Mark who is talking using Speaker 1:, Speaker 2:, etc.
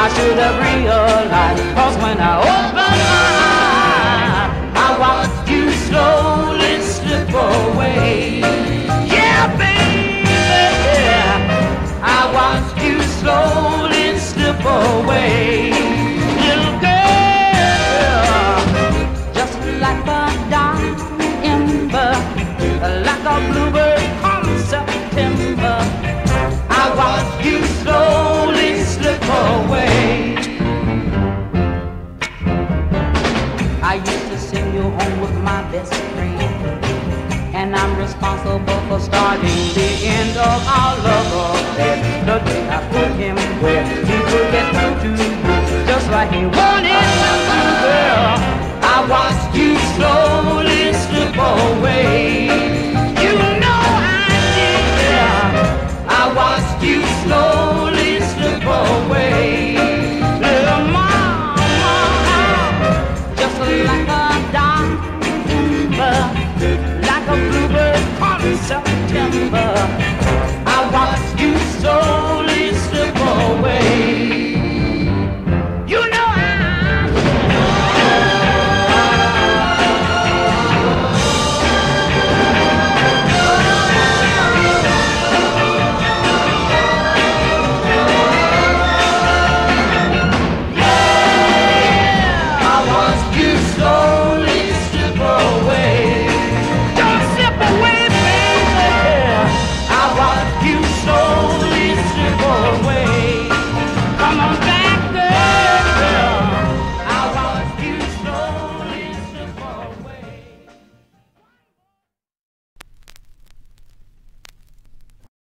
Speaker 1: I should have realized, 'cause when I opened my eyes, I watched you slowly slip away. Yeah, baby, I watched you slowly slip away. Little girl, just like a dying ember, like a bluebird come September, I watched you slowly slip away. I used to send you home with my best friend, and I'm responsible for starting the end of our love affair. The day I put him where he could get through to you, just like he was.